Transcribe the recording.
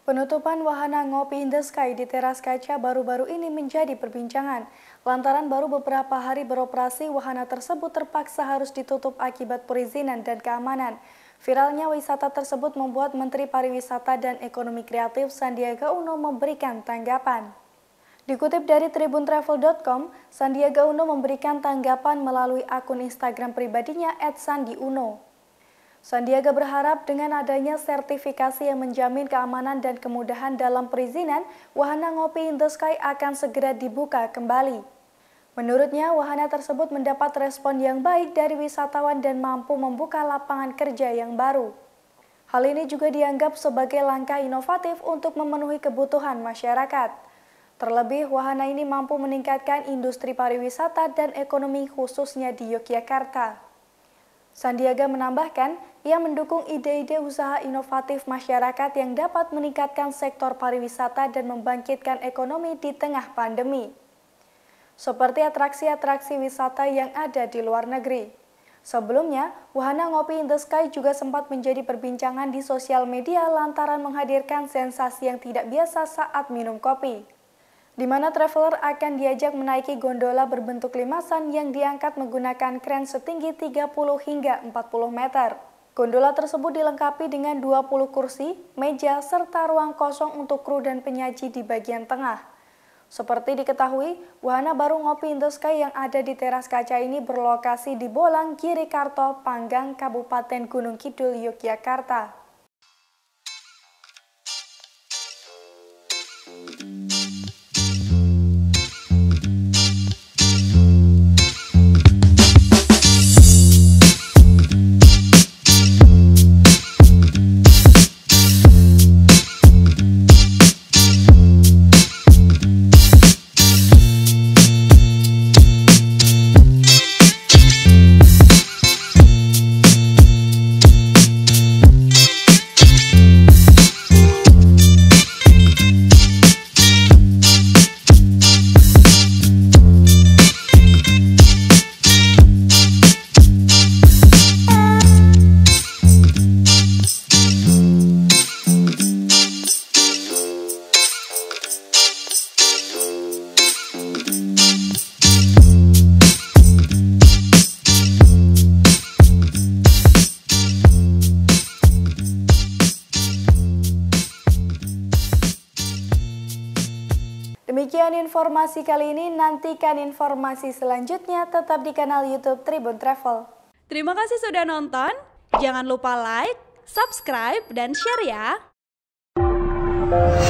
Penutupan wahana Ngopi in the Sky di teras kaca baru-baru ini menjadi perbincangan. Lantaran baru beberapa hari beroperasi, wahana tersebut terpaksa harus ditutup akibat perizinan dan keamanan. Viralnya wisata tersebut membuat Menteri Pariwisata dan Ekonomi Kreatif Sandiaga Uno memberikan tanggapan. Dikutip dari tribuntravel.com, Sandiaga Uno memberikan tanggapan melalui akun Instagram pribadinya @sandiuno. Sandiaga berharap dengan adanya sertifikasi yang menjamin keamanan dan kemudahan dalam perizinan, wahana Ngopi in the Sky akan segera dibuka kembali. Menurutnya, wahana tersebut mendapat respon yang baik dari wisatawan dan mampu membuka lapangan kerja yang baru. Hal ini juga dianggap sebagai langkah inovatif untuk memenuhi kebutuhan masyarakat. Terlebih, wahana ini mampu meningkatkan industri pariwisata dan ekonomi khususnya di Yogyakarta. Sandiaga menambahkan, ia mendukung ide-ide usaha inovatif masyarakat yang dapat meningkatkan sektor pariwisata dan membangkitkan ekonomi di tengah pandemi. Seperti atraksi-atraksi wisata yang ada di luar negeri. Sebelumnya, wahana Ngopi in the Sky juga sempat menjadi perbincangan di sosial media lantaran menghadirkan sensasi yang tidak biasa saat minum kopi, di mana traveler akan diajak menaiki gondola berbentuk limasan yang diangkat menggunakan kren setinggi 30 hingga 40 meter. Gondola tersebut dilengkapi dengan 20 kursi, meja, serta ruang kosong untuk kru dan penyaji di bagian tengah. Seperti diketahui, wahana baru Ngopi in the Sky yang ada di teras kaca ini berlokasi di Bolang, Girikarto, Panggang, Kabupaten Gunung Kidul, Yogyakarta. Demikian informasi kali ini, nantikan informasi selanjutnya tetap di kanal YouTube Tribun Travel. Terima kasih sudah nonton, jangan lupa like, subscribe, dan share ya!